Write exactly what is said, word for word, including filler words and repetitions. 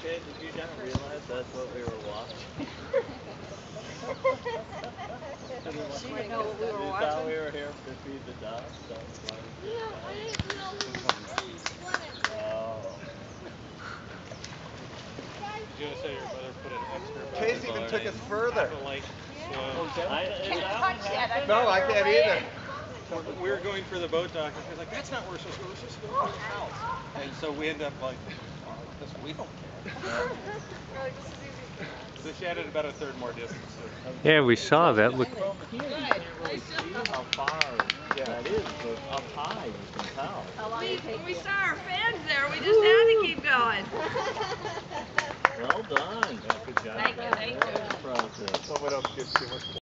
Okay, did you kind of realize that's what we were watching? She didn't know what we were We watching? thought we were here to feed the dogs. That's why we Yeah, I didn't know we were running. Oh. Did you say your mother put an extra Case even took us further. like I, is that Touch one yet. happened? No, I can't either. we were going for the boat dock, and she was like, "That's not where we're supposed to go. We're supposed to go to the house." And so we end up like, oh, this, we don't care. So she added about a third more distance to it. Yeah, we saw that. Look. From here, you can't really see how far that is, but up high you can tell. We, we saw our fans there. We just had to keep going. Well done. Yeah, good job. Thank you, thank you. Very impressive. So we don't get too much.